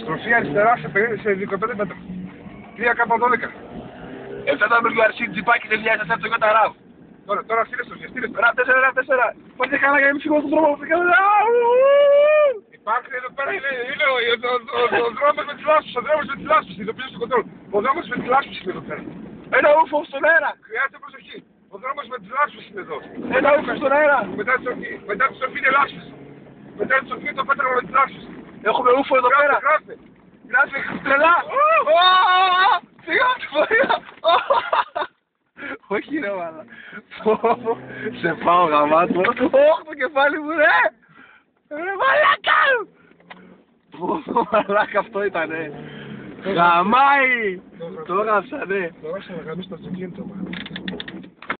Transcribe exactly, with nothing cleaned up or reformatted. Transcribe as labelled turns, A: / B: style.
A: Στροφή αριστερά σε, σε δεκαπέντε μέτρα. τρία κάπα δώδεκα.
B: εφτά ντάμπλιου αρ σι τζιπάκι δύο χιλιάδες τέσσερα το Toyota ραβ.
A: Τώρα, τώρα στείλε στο στείλε στο.
B: ραβ τέσσερα, ραβ τέσσερα. Πάτε καλά για να μην σηκώσω τον δρόμο.
A: Υπάρχει εδώ πέρα, είναι, είναι ο, ο, ο, ο, ο δρόμος με τις λάσπες, ο δρόμος με τις λάσπες, ειδοποιήσω στο κοντρόλ. Ο δρόμος με τις λάσπες είναι εδώ πέρα.
B: Ένα ούφο στον αέρα.
A: Χρειάζεται προσοχή. Ο δρόμος με τις λάσπες είναι εδώ.
B: Ένα ούφο στον αέρα.
A: Μετά τη στροφή, μετά τη στροφή είναι λάσπες. Μετά τη στροφή το πέτραγμα με τις λάσπες.
B: Έχουμε ούφο εδώ πέρα.
A: Γράφτε,
B: Γράφτε τρελά. Σιγά του φορεία. Όχι ρε μάλα. Σε πάω γαμάτο. Ωχ το κεφάλι μου ρε. Ρε μαλάκα. Μαλάκα αυτό ήτανε. Γαμάει. Το έγραψα ναι.
A: Το έγραψα να γαμίσει το αυτοκίνητο.